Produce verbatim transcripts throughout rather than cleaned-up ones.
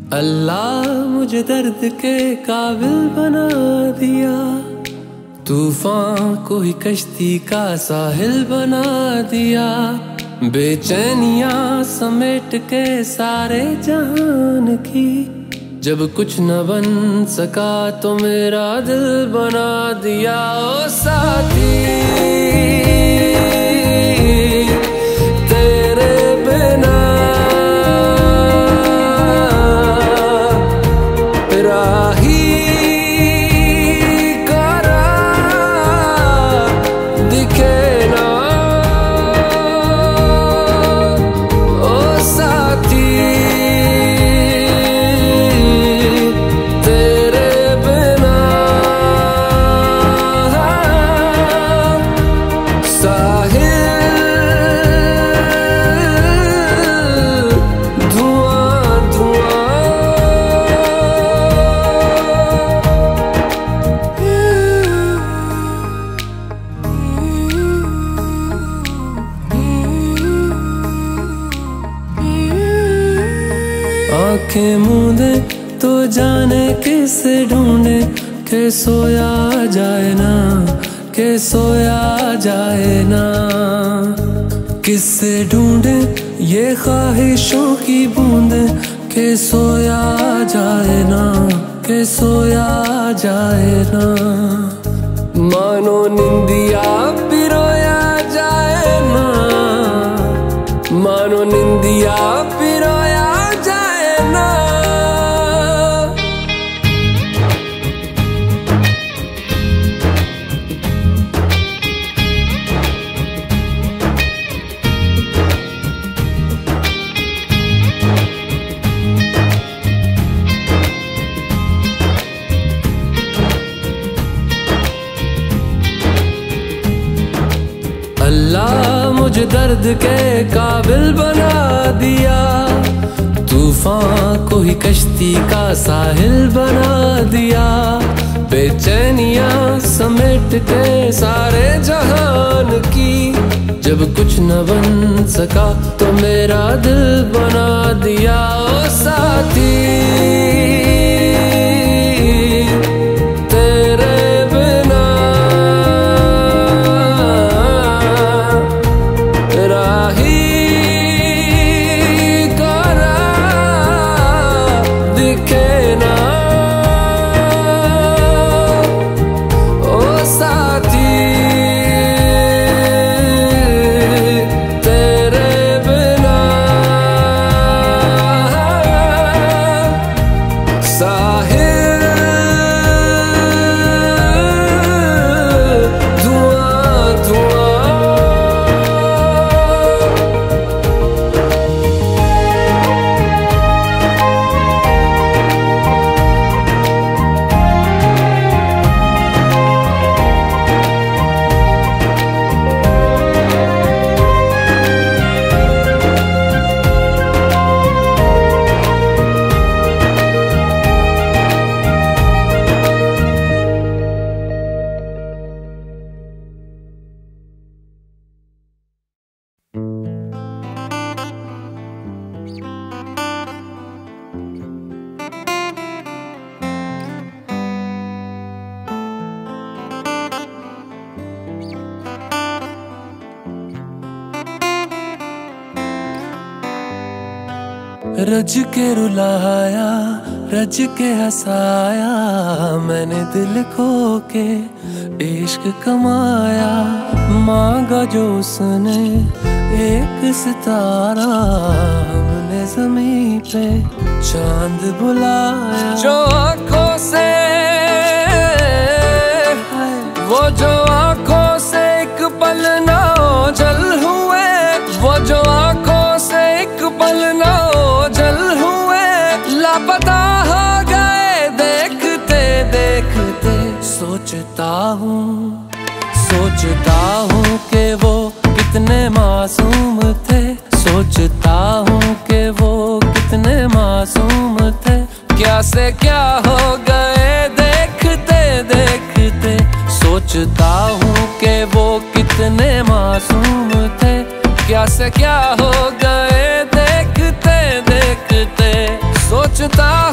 अल्लाह मुझे दर्द के काबिल बना दिया, तूफान को ही कश्ती का साहिल बना दिया। बेचैनियां समेट के सारे जहान की, जब कुछ न बन सका तो मेरा दिल बना दिया। ओ साथी तेरे बिना राही करा दिखे ना। ओ साथी तेरे बिना साहिल धुआं धुआं। आंखें मूंदे तो जाने किसे ढूंढे, के सोया जाए ना, के सोया जाए ना। किससे ढूंढे ये ख्वाहिशों की बूंदे, के सोया जाए ना, के सोया जाए ना। मानो निंदिया पिरोया जाए ना, मानो निंदिया पिरोया जाए ना। अल्लाह मुझे दर्द के काबिल बना दिया, तूफान को ही कश्ती का साहिल बना दिया। बेचैनियां समेट के सारे जहान की, जब कुछ न बन सका तो मेरा दिल बना दिया। ओ साथी रज के रुलाया, रज के हंसाया, मैंने दिल खो के इश्क कमाया। मांगा जो उसने एक सितारा, हमने जमीन पे चांद बुलाया। जो आँखों से वो जो आँखों से एक पल ना ओझल हुए, वो जो आँखों से एक पल ना ओझल हुए। लापता हो गए देखते देखते। सोचता हूँ सोचता हूँ कि वो कितने मासूम थे, सोचता हूँ कि वो कितने मासूम थे। क्या से क्या हो गए देखते देखते। सोचता हूँ कि वो कितने मासूम थे, क्या से क्या हो गए देखते देखते। सोचता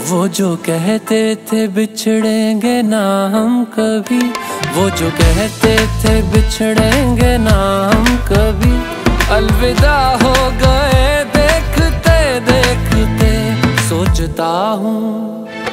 वो जो कहते थे बिछड़ेंगे ना हम कभी, वो जो कहते थे बिछड़ेंगे ना हम कभी, अलविदा हो गए देखते देखते। सोचता हूँ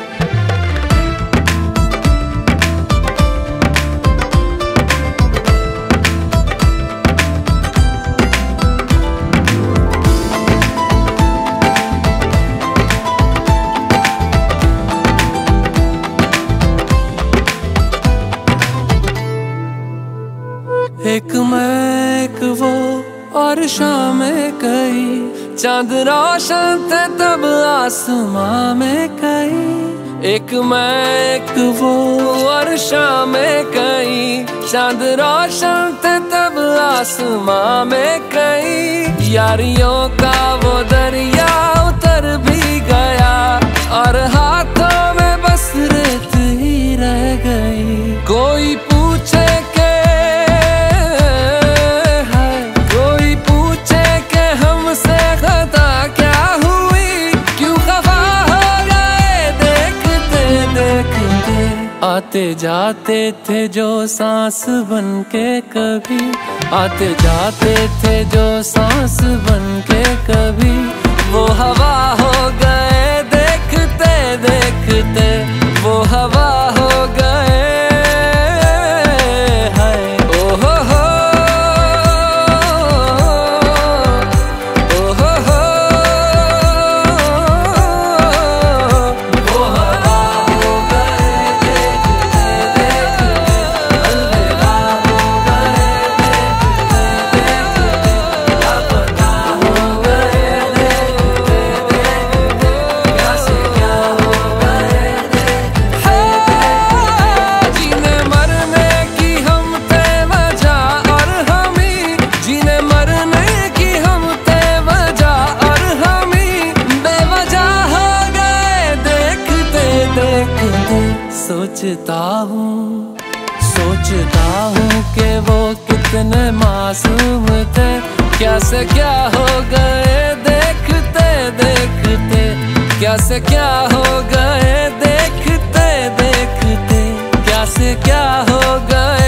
एक मैं एक वो और शामें कई, चांद रोशन थे तब आसमां में कई। एक मैं एक वो और शामें कई, चांद रोशन थे तब आसमां में कई। यारियों का वो दरिया उतर भी गया और हाथों में बस रेत ही रह गई। कोई पूछे के आते जाते थे जो सांस बन के कभी, आते जाते थे जो सांस बन के कभी, वो हवा हो गए देखते देखते, वो हवा हो गए। हाय ओ हो हो, ओ हो हो, वो हवा हो गए सोचता हूँ सोचता हूँ कि वो कितने मासूम थे, क्या से क्या हो गए देखते देखते, क्या से क्या हो गए देखते देखते, क्या से क्या हो गए।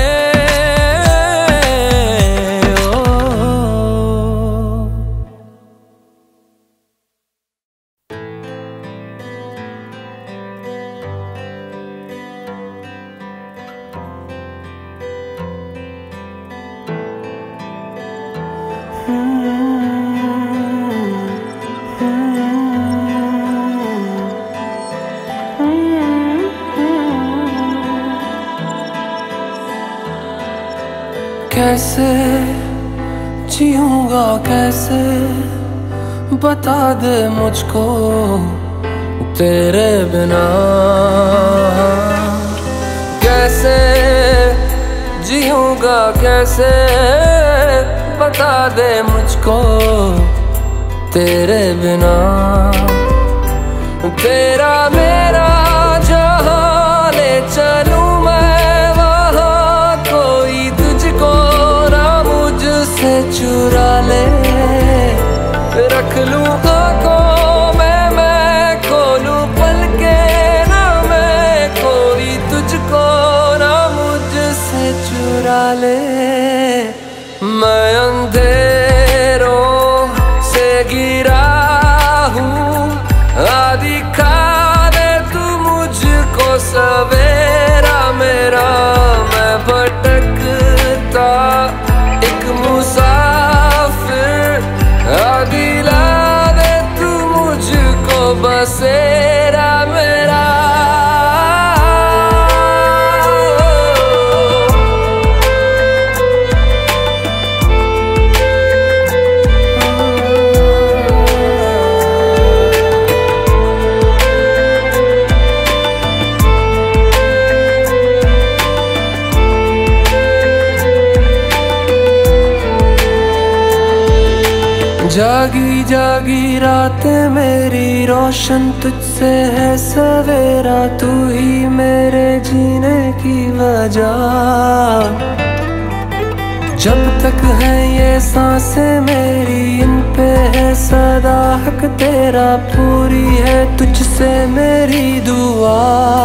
कैसे जीऊंगा कैसे बता दे मुझको तेरे बिना, कैसे जीऊंगा कैसे बता दे मुझको तेरे बिना। तेरा मेरा जहाँ ले चलूं मैं वहाँ, कोई तुझको ना मुझसे चुरा ले। रख लूं आँखों में मैं खोलूं पलके ना मैं, कोई तुझको ना मुझसे चुरा ले। मैं अंधेरों से गिरा हूँ, आदि खा दे तू मुझको सवेरा मेरा। मैं भटकता एक मुसाफिर, आदि ला दे तू मुझको बसेरा मेरा। जागी जागी रातें मेरी रोशन तुझसे है सवेरा, तू ही मेरे जीने की वजह। जब तक है ये सांसें मेरी, इन पे है सदा हक तेरा। पूरी है तुझसे मेरी दुआ।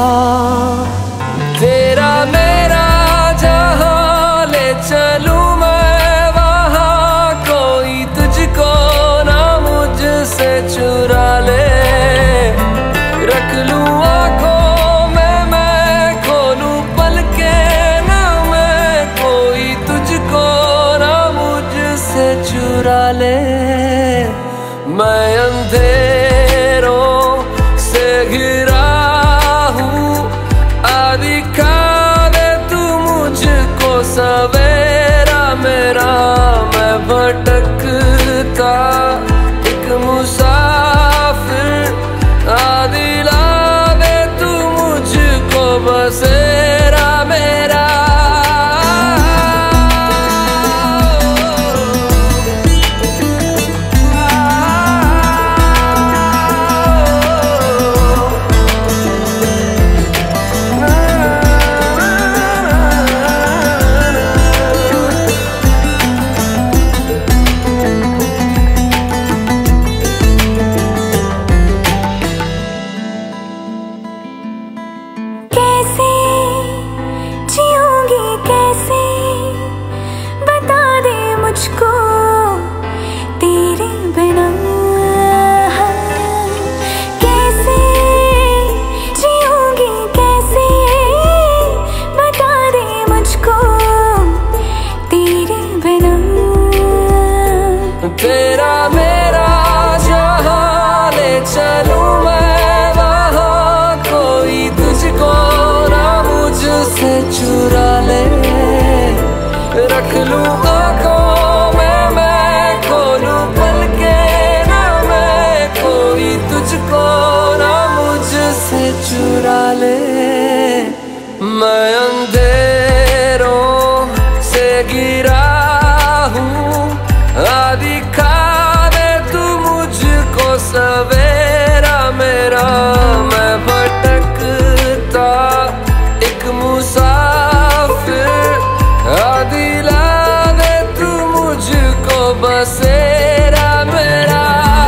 तेरा मेरा जहां ले चलूं मैं वहां, कोई तुझको ना मुझसे चुरा ले। रख लूं आंखों में मैं, खोलूं पलकें ना मैं, कोई तुझको ना मुझसे चुरा ले। मैं अंधेरों से घिरा हूँ, दिखा दे तू मुझको सवेरा मेरा। मैं भटकता एक मुसाफिर, दिला दे तू मुझको बसेरा मेरा। तेरा मेरा जहां ले चलूं मैं वहां, कोई तुझको ना मुझसे चुरा ले। रख लूं आंखों में मैं, खोलूं पलकें ना मैं, कोई तुझको ना मुझसे चुरा ले। मैं अंधेरों से गिरा हूँ, दिखा दे तू मुझको सवेरा मेरा। मैं भटकता एक मुसाफिर, दिला दे तू मुझको बसेरा मेरा।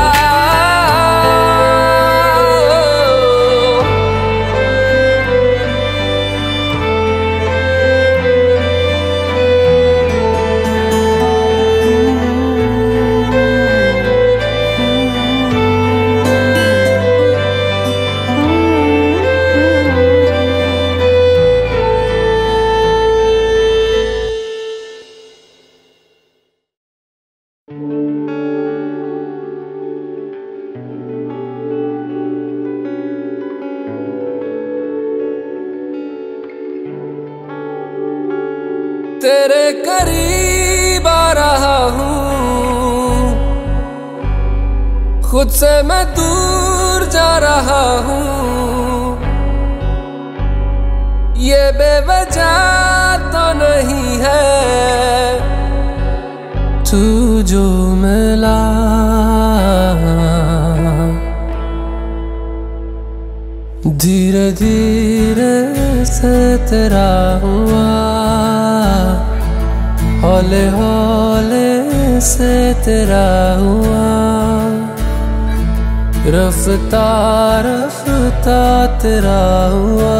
तेरे करीब आ रहा हूँ, खुद से मैं दूर जा रहा हूँ। ये बेवजह तो नहीं है, तू जो मिला धीरे धीरे से तेरा हुआ, हौले हौले से तेरा हुआ। रफ्ता रफ्ता तेरा हुआ,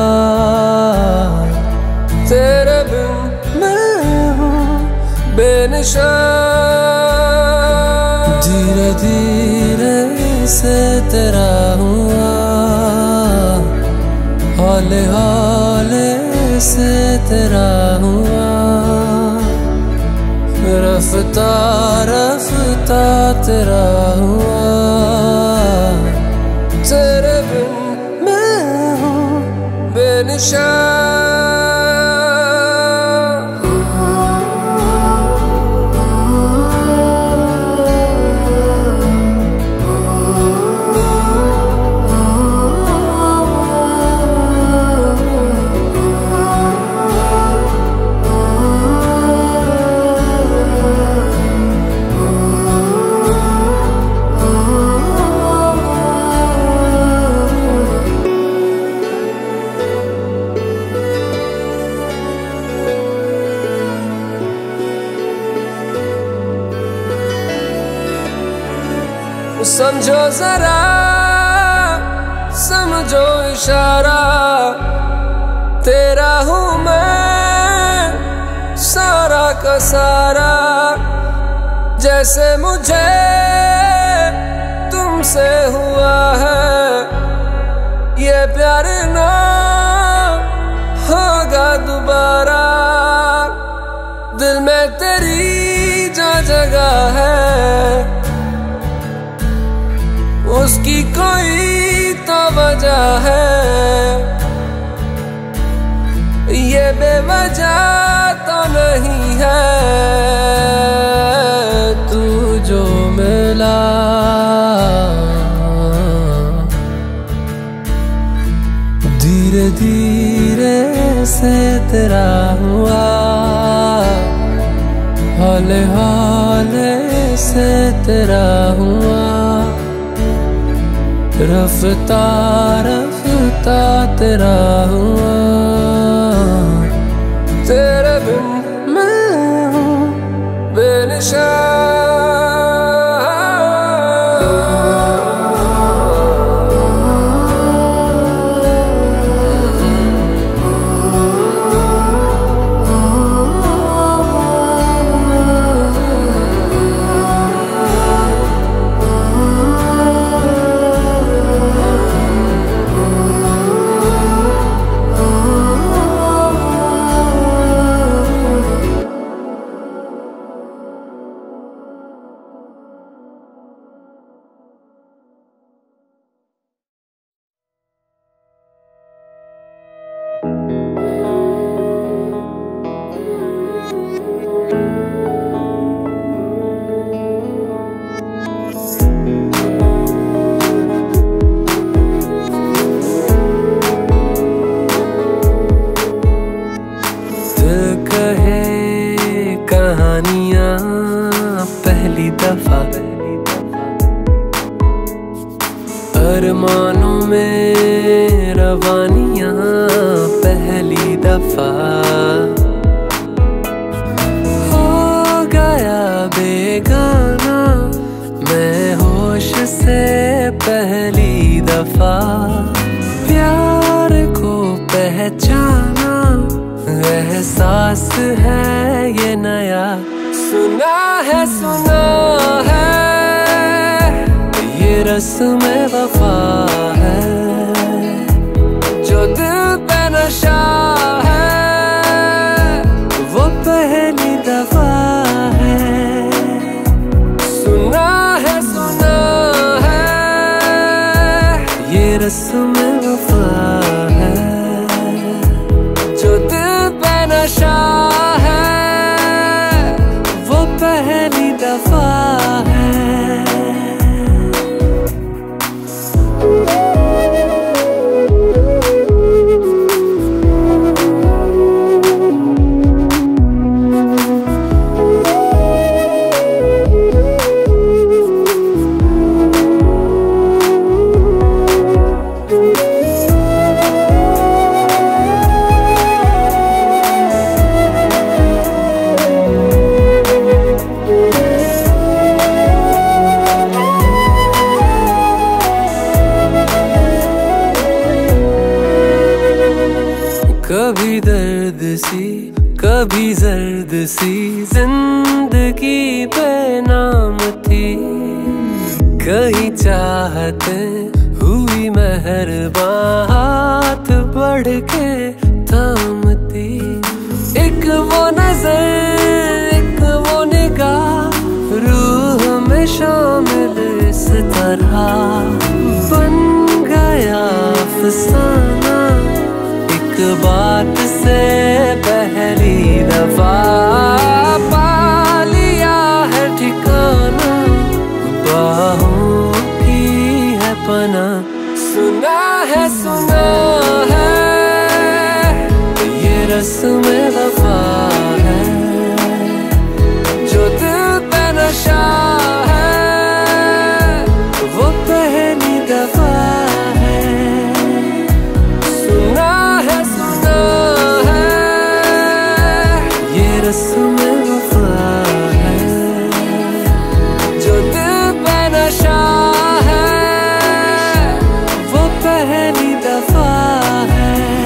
तेरे बिन मैं हूँ बेनिशान। धीरे धीरे से तेरा हुआ, हौले हौले से तेरा हुआ। रफ्ता रफ्ता तेरा हुआ, तेरे बिन मैं हूँ बेनिशान। समझो जरा समझो इशारा, तेरा हूँ मैं सारा का सारा। जैसे मुझे तुमसे हुआ है ये प्यार ना होगा दोबारा। दिल में तेरी जो जगह है उसकी कोई तो वजह है, ये बेवजह तो नहीं है। तू जो मिला धीरे धीरे से तेरा हुआ, हौले हौले से तेरा हुआ, रफ्ता रफ्ता तेरा हुआ। तेरे बिन मैं हूँ बेनिशान। पहली दफा अरमानों में रवानियां पहली दफा हो गया बेगाना मैं होश से पहली दफा प्यार को पहचाना एहसास है ये नया। सुना है सुना है ये रस्म वफा है जो दिल पे नशा है वो पहली दफा है। सुना है सुना है ये रस्म वफा है जो दिल पे नशा है पहली दफा है। कभी दर्द सी कभी जर्द सी जिंदगी बेनाम थी, कहीं चाहते हुई मेहरबान हाथ बढ़ के थामती। एक वो नजर एक वो निगाह रूह में शामिल इस तरह बन गया अफसाना बात से पहली दफा पा लिया है ठिकाना बाहों की है पना। सुना है सुना है ये रस्म वफा है जो दिल पे नशा है वो पहली दफा रस्म वफा है जो दिल पे नशा दफा है।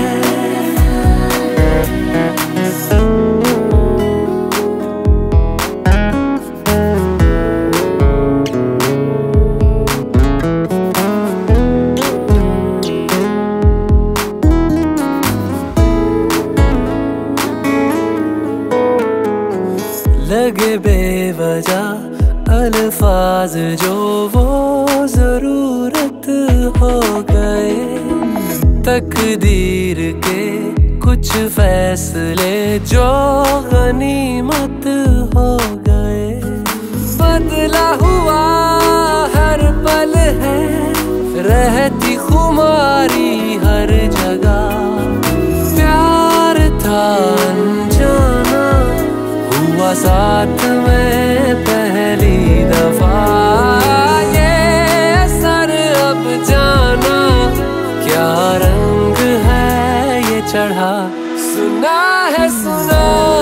लगे बेवजह अल्फाज जो वो जरूरत हो गए, तकदीर के कुछ फैसले जो गनीमत हो गए। बदला हुआ हर पल है, रहती खुमारी हर जगह। प्यार था अनजाना, हुआ साथ में पहली दफा। ये असर अब जाना, क्या रंग है ये चढ़ा। सुना है सुना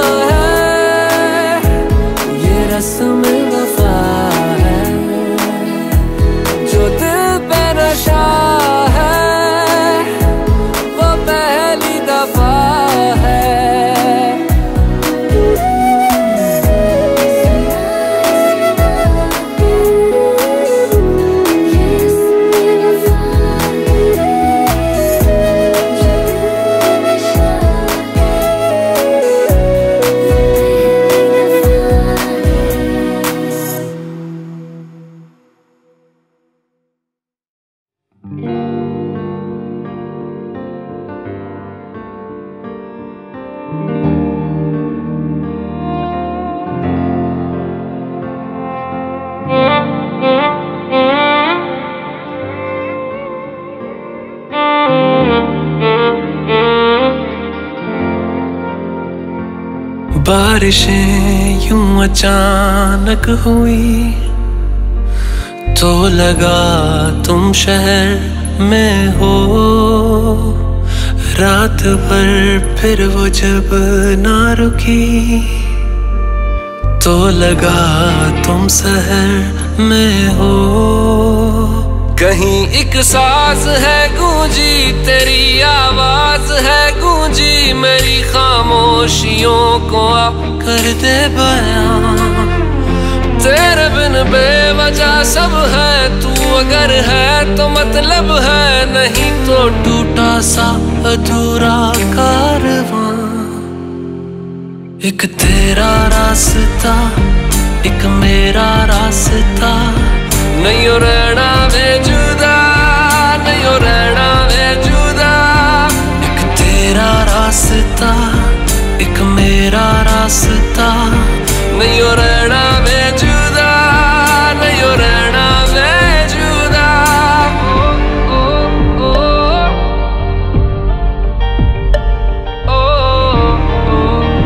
है ये रस्म वफा है, जो दिल पे नशा है वो पहली दफा है। बारिशें यूं अचानक हुई तो लगा तुम शहर में हो। रात भर फिर वो जब ना रुकी तो लगा तुम शहर में हो। कहीं एक साज है गूंजी तेरी आवाज है गूंजी, मेरी खामोशियों को आप कर दे बयां। तेरे बिन बेवजह सब है, तू अगर है तो मतलब है, नहीं तो टूटा सा अधूरा कारवां। एक तेरा रास्ता एक मेरा रास्ता, नहीं हो रहना वे जुदा, नहीं हो रहना वे जुदा। एक तेरा रास्ता एक मेरा रास्ता, नहीं हो रहना वे जुदा, नहीं हो रहना वे जुदा। ओ, ओ, ओ, ओ,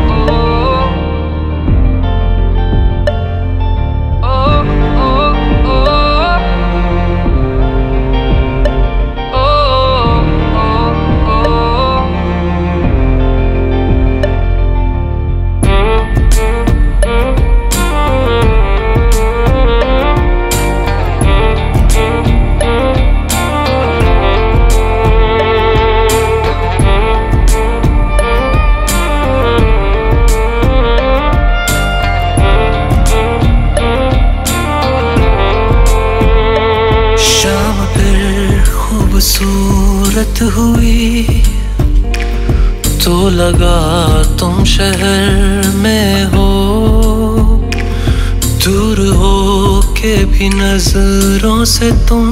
खूबसूरत हुई तो लगा तुम शहर में हो। दूर हो के भी नजरों से तुम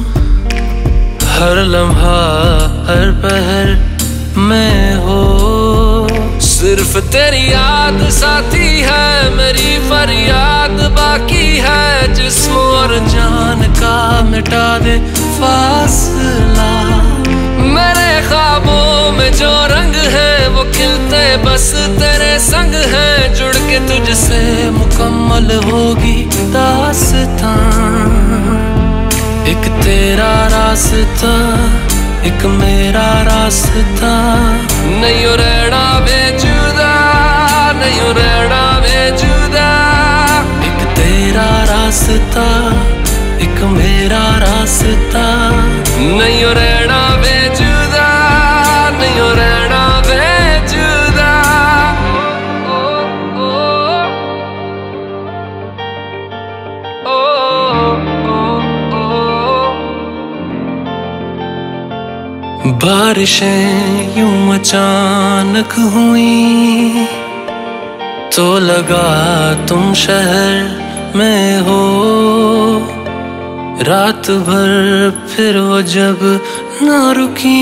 हर लम्हा हर पहर में हो। सिर्फ तेरी याद साथी है, मेरी फरियाद बाकी है। जिस्म और जान का मिटा दे फासला। मेरे ख्वाबों में जो रंग है वो खिलते बस तेरे संग है। जुड़ के तुझसे मुकम्मल होगी दास्तां। एक तेरा रास्ता एक मेरा रास्ता, नहीं हो रहना बेजुदा, नहीं हो रहना बेजुदा। एक तेरा रास्ता एक मेरा रास्ता, नहीं हो रहना बेजुदा। बारिशें यूं अचानक हुई तो लगा तुम शहर में हो। रात भर फिर वो जब ना रुकी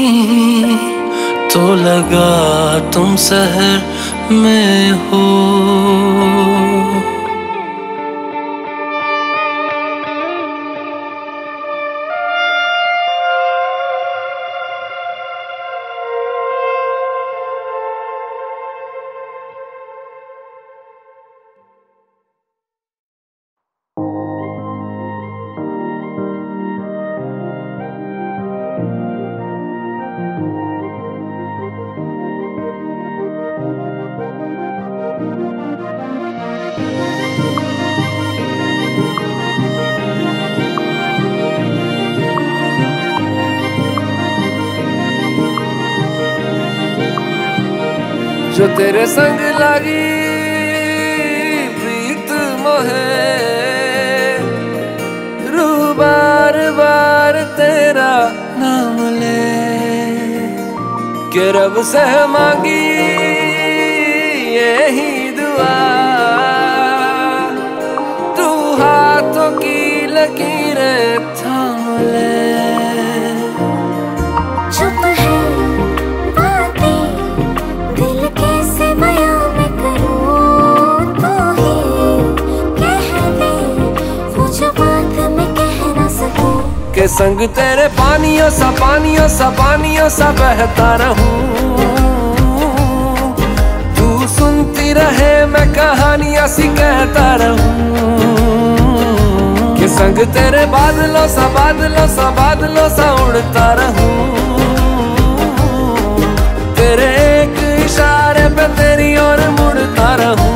तो लगा तुम शहर में हो। जो तेरे संग लगी प्रीत मोहे, रू बार बार तेरा नाम ले के रब से मांगी यही दुआ। तू हाथों की लकीरें थाम ले। चुप है बातें दिल कैसे बयां मैं करूं, तू ही कह दे वो जो बात मैं कह ना सकूं। के संग तेरे पानियों सा पानियों सा पानियों सा बहता रहूं। तू सुनती रहे मैं कहानियां सी कहता रहूं। के संग तेरे बादलों सा बादलों सा बादलों सा उड़ता रहूं। तेरे एक इशारे पे तेरी ओर मुड़ता रहूं।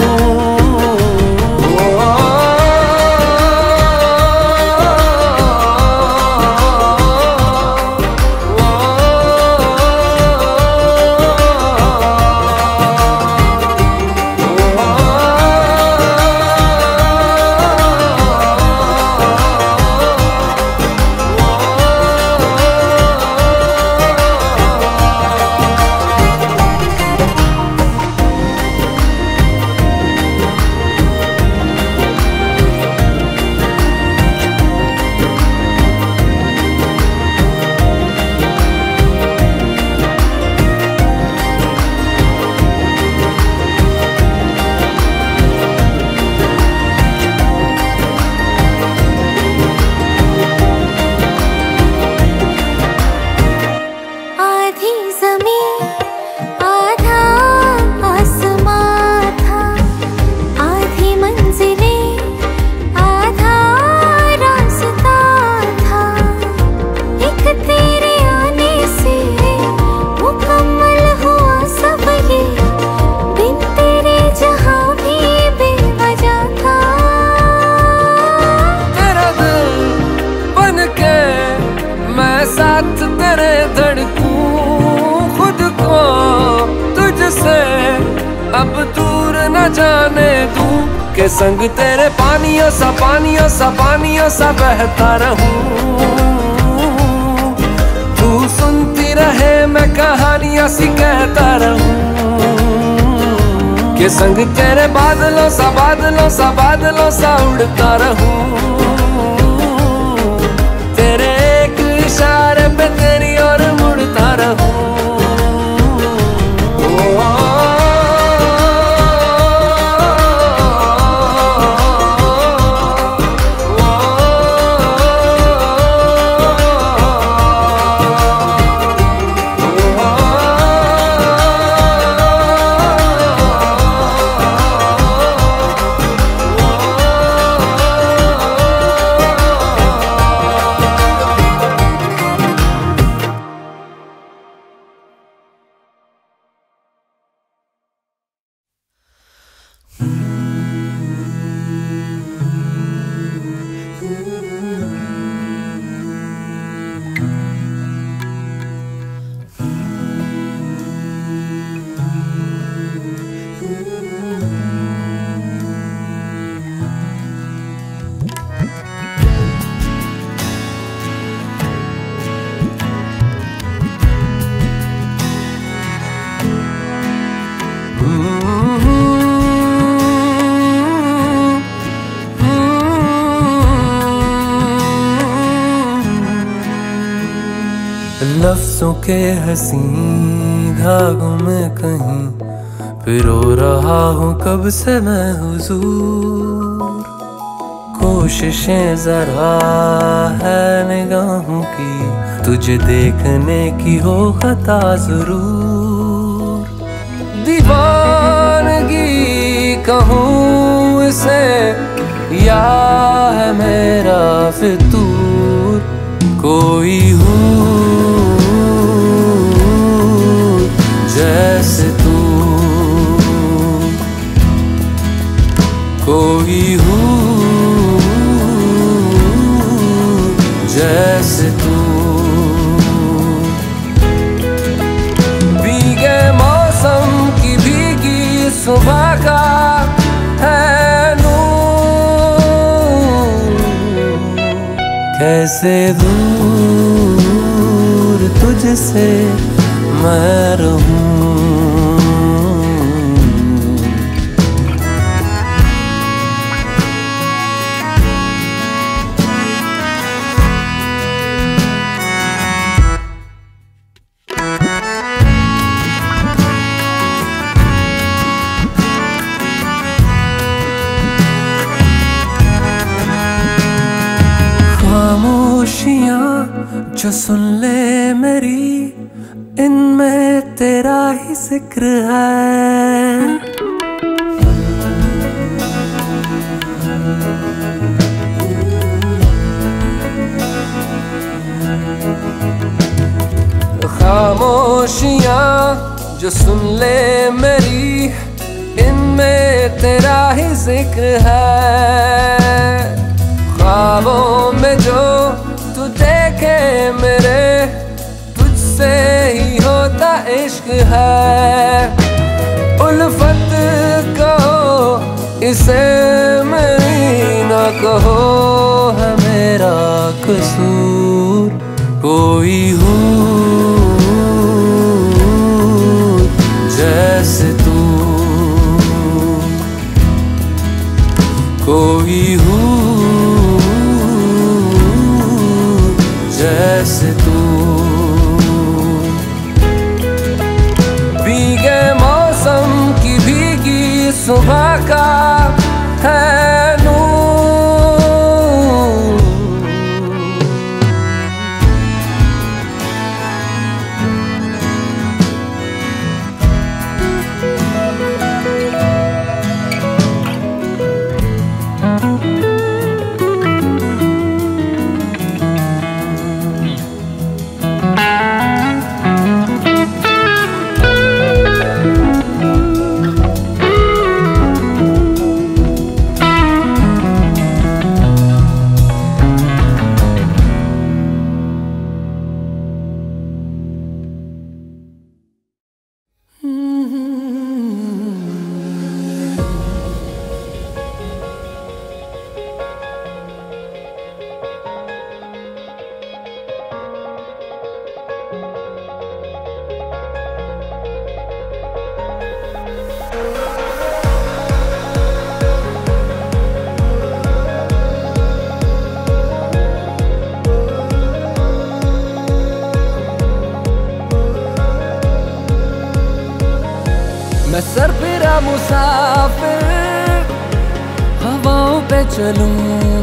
साथ तेरे धड़कूं खुद को तुझसे अब दूर न जाने दूं। के संग तेरे पानियों सा पानियों सा पानियों सा बहता रहूं। तू सुनती रहे मैं कहानियां सी कहता रहूं। के संग तेरे बादलों सा बादलों सा बादलों सा उड़ता रहूं। तेरे एक इशारे पे तेरी ओर मुड़ता रहूं। लफ्जों के हसी धागों में कहीं पिरो रहा हूँ कब से मैं हुजूर। कोशिशें जरा है निगाहों की तुझे देखने की हो खता जरूर। दीवानगी कहूँ इसे या है मेरा फितूर, कोई हूँ जैसे तू, कोई हूँ जैसे तू। भीगे मौसम की भीगी सुबह का है नूर, कैसे दूर तुझसे मैं रहूं। खामोशियाँ जो सुन ले मेरी, इनमें तेरा ही जिक्र है। खामोशियाँ जो सुन ले मेरी, इनमें तेरा ही जिक्र है। ख्वाबों में जो तू देखे मेरे, तुझसे ही होता इश्क है। उल्फत कहो इसे मेरी ना कहो, है मेरा कसूर, कोई हूँ जैसे तू, कोई हूँ जैसे तू। भीगे मौसम की भीगी सुबह का है नूर। मैं सरफिरा मुसाफिर हवाओं पे चलूं,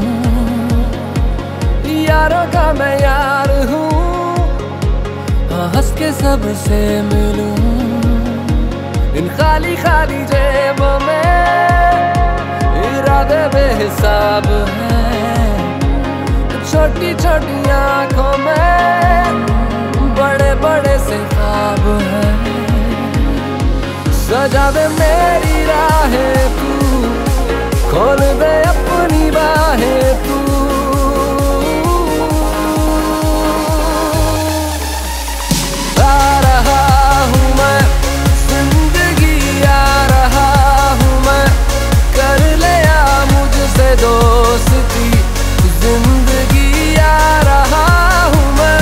यारों का मैं यार हूँ, हंस के सबसे मिलूं। इन खाली खाली जेबों में इरादे बेहिसाब हैं, छोटी छोटी आंखों में बड़े बड़े से ख्वाब हैं। सजा दे मेरी राहें तू, खोल दे अपनी बाहें तू। आ रहा हूँ मैं जिंदगी, आ रहा हूँ मैं, कर ले आ मुझसे दोस्ती जिंदगी। आ रहा हूँ मैं,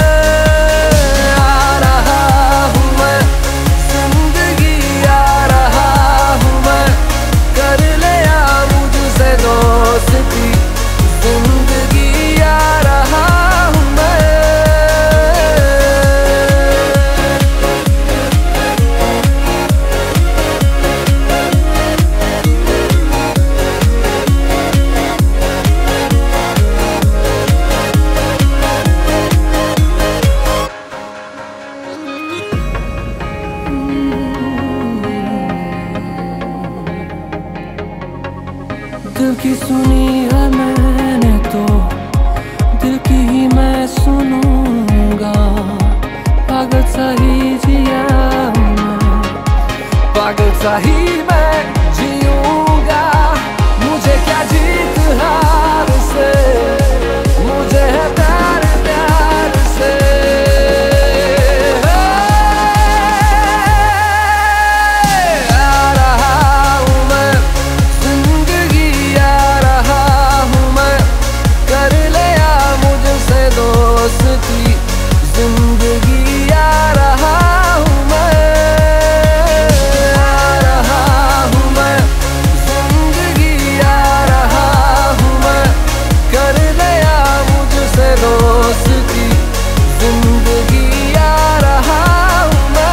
आ रहा हूँ मैं जिंदगी, आ रहा हूँ मैं, कर ले आ मुझसे दोस्ती की सुनी है मैंने तो दिल की ही मैं सुनूंगा। पागल सा ही जिया मैं, पागल सा ही मैं जीऊंगा। मुझे क्या जीत हार से, मुझे है प्यार प्यार से। आ रहा हूँ मैं जिंदगी, आ रहा हूँ मैं, कर लिया मुझसे दोस्ती जिंदगी। आ रहा हूँ मैं, आ रहा हूँ मैं जिंदगी, आ रहा हूँ मैं, कर लिया मुझसे दोस्ती जिंदगी। आ रहा हूँ मैं।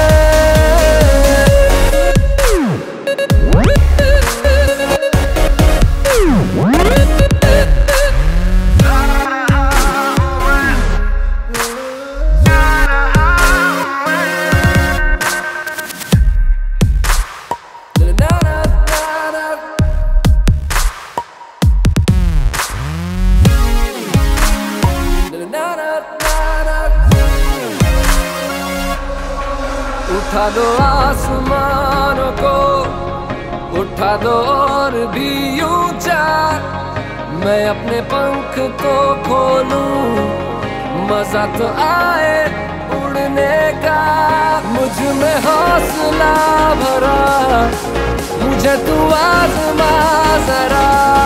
उठा दो आसमानों को, उठा दो और भी ऊंचा, मैं अपने पंख तो खोलूं, मजा तो आए उड़ने का। मुझ में हौसला भरा, मुझे तू आज़मा जरा।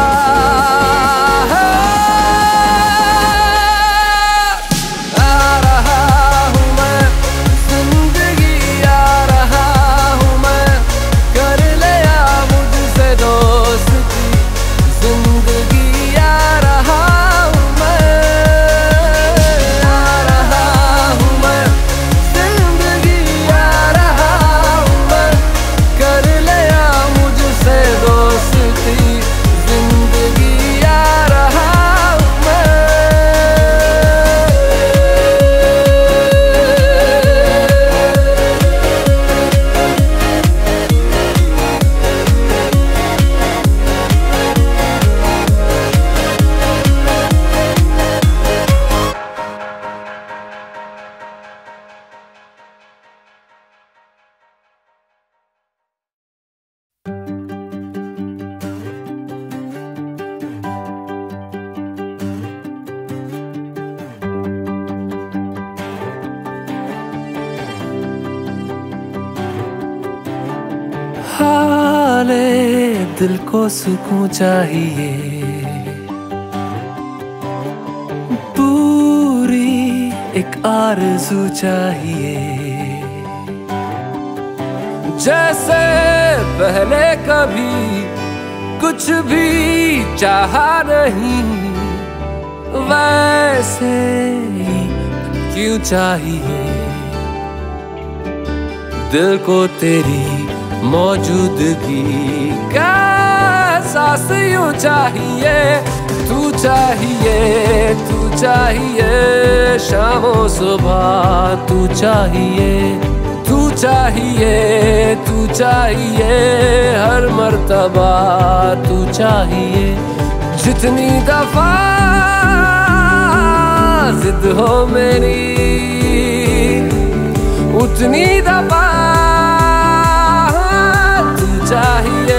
हाले दिल को सुकून चाहिए, पूरी एक आरज़ू चाहिए। जैसे पहले कभी कुछ भी चाहा नहीं, वैसे ही क्यों चाहिए दिल को तेरी मौजूदगी का एहसास यूं चाहिए। तू चाहिए, तू चाहिए शामों सुबह, तू चाहिए, तू चाहिए, तू चाहिए हर मर्तबा, तू चाहिए। जितनी दफा जिद हो मेरी, उतनी दफा चाहिए।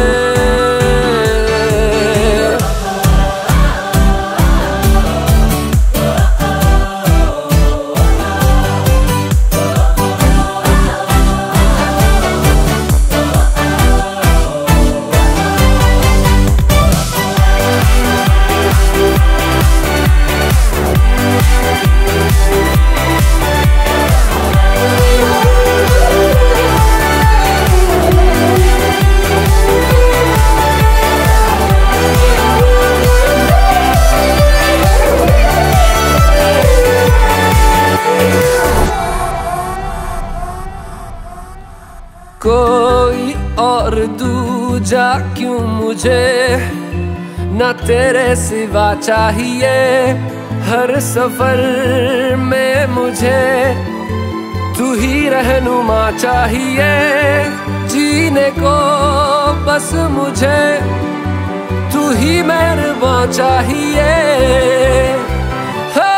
कोई और दूजा क्यों मुझे, न तेरे सिवा चाहिए। हर सफर में मुझे तू ही रहनुमा चाहिए। जीने को बस मुझे तू ही मेहरबान चाहिए। हो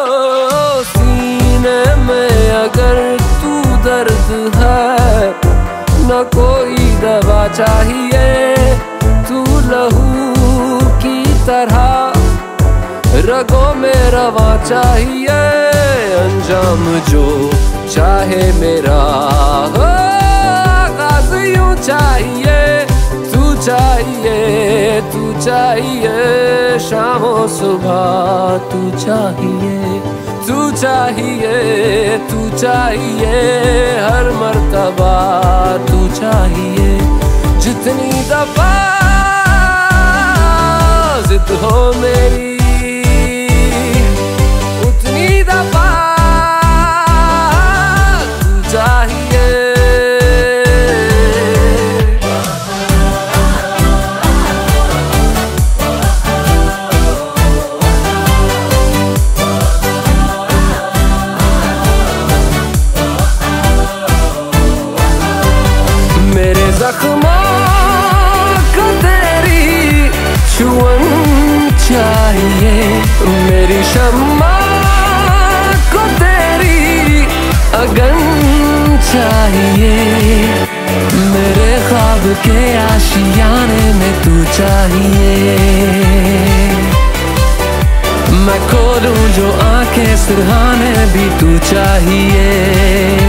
सीने में अगर तू दर्द है न कोई दवा चाहिए। तू लहू की तरह रगों में रवा चाहिए। अंजाम जो चाहे मेरा हो आगाज़ यूं चाहिए। तू चाहिए तू चाहिए शामो सुबह तू चाहिए। तू चाहिए तू चाहिए हर मर्तबा तू चाहिए। जितनी दफा जिद हो मेरी उतनी दफा तू चाहिए। मेरे जख्मों को तेरी छुअन चाहिए। मेरी शम्मा को तेरी अगन चाहिए। मेरे ख्वाब के आशियाने में तू चाहिए। मैं खोलूं जो आंखें सिरहाने भी तू चाहिए।